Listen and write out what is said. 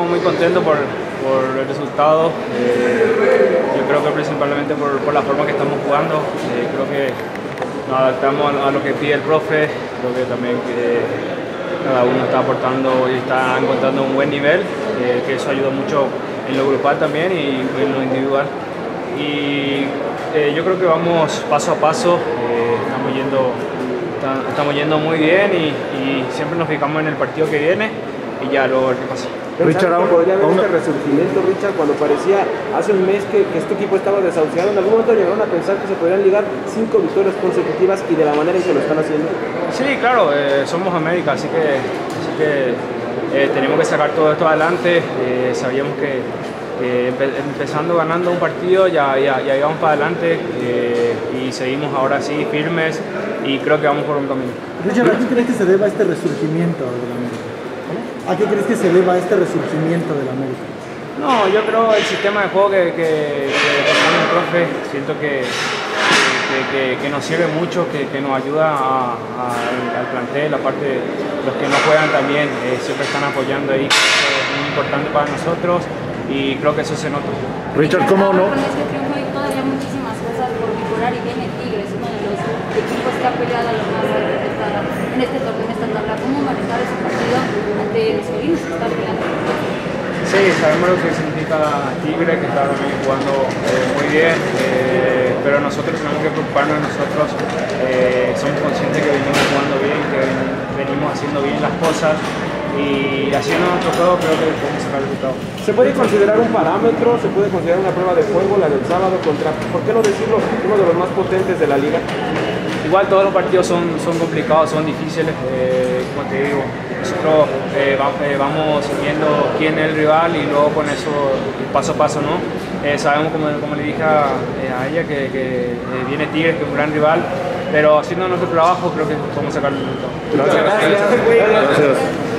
estamos muy contentos por el resultado. Yo creo que principalmente por la forma que estamos jugando. Creo que nos adaptamos a lo que pide el profe. Creo que también cada uno está aportando y está encontrando un buen nivel, que eso ayuda mucho en lo grupal también y en lo individual. Y yo creo que vamos paso a paso, estamos yendo muy bien y siempre nos fijamos en el partido que viene y ya luego a ver qué pasa. Richard, podría haber este resurgimiento, Richard, cuando parecía hace un mes que este equipo estaba desahuciado. ¿En algún momento llegaron a pensar que se podrían ligar 5 victorias consecutivas y de la manera en que lo están haciendo? Sí, claro, somos América, así que tenemos que sacar todo esto adelante. Sabíamos que empezando ganando un partido ya íbamos para adelante y seguimos ahora sí firmes y creo que vamos por un camino. Richard, ¿a qué crees que se deba este resurgimiento de la América? ¿A qué crees que se deba este resurgimiento de la América? No, yo creo el sistema de juego que propone el profe, siento que nos sirve mucho, que nos ayuda al plantel, aparte los que no juegan también siempre están apoyando ahí, es muy importante para nosotros y creo que eso se nota. Richard, ¿cómo no? Con este triunfo hay todavía muchísimas cosas por mejorar y viene Tigres, uno de los equipos que ha peleado a lo más en este torneo, en esta tabla. ¿Cómo manejar ese partido ante los felinos que están peleando? Sí, sabemos lo que significa Tigre, que está también jugando muy bien, pero nosotros tenemos que preocuparnos de nosotros. Somos conscientes que venimos jugando bien, que venimos haciendo bien las cosas y haciendo nuestro juego creo que podemos sacar el resultado. ¿Se puede considerar un parámetro? ¿Se puede considerar una prueba de fuego, la del sábado contra, por qué no decirlo, uno de los más potentes de la liga? Igual todos los partidos son complicados, son difíciles, como te digo, nosotros vamos viendo quién es el rival y luego con eso paso a paso, ¿no? Sabemos, como le dije a ella, que viene Tigres, que es un gran rival, pero haciendo nuestro trabajo creo que podemos sacar el resultado. Gracias.